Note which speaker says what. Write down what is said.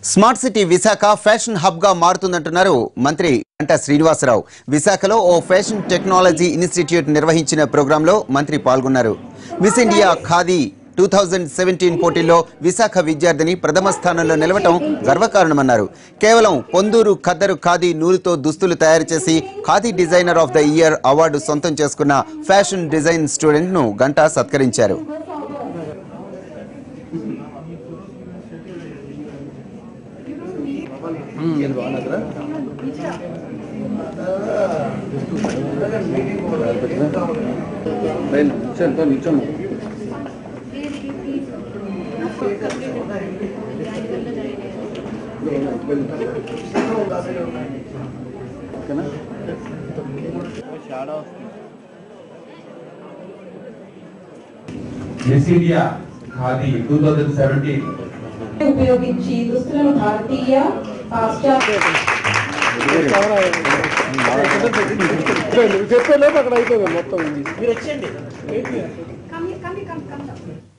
Speaker 1: Smart city Visakha fashion hub గా మారుతుందంటున్నారు మంత్రి గంటా శ్రీనివాసరావు. విశాఖలో ఓ ఫ్యాషన్ టెక్నాలజీ ఇన్స్టిట్యూట్ నిర్వహించిన ప్రోగ్రాంలో మంత్రి పాల్గొన్నారు. మిస్ ఇండియా ఖాదీ 2017 పోటీల్లో విశాఖ విద్యార్థిని ప్రథమ స్థానంలో నిలవటం గర్వకారణమన్నారు. కేవలం పొందూరు ఖద్దరు ఖాదీ నూలుతో దుస్తులు తయారు చేసి khadi designer of the year award సొంతం చేసుకున్న ఫ్యాషన్ డిజైన్ స్టూడెంట్ ను గంటా సత్కరించారు.
Speaker 2: మిస్ ఇండియా ఖాదీ 2017
Speaker 3: ఉపయోగించి దుస్తులను భారతీయ పాశ్చాత్య
Speaker 4: చెప్పలేదు అక్కడ అయిపోయింది మొత్తం.
Speaker 5: మీరు వచ్చేయండి.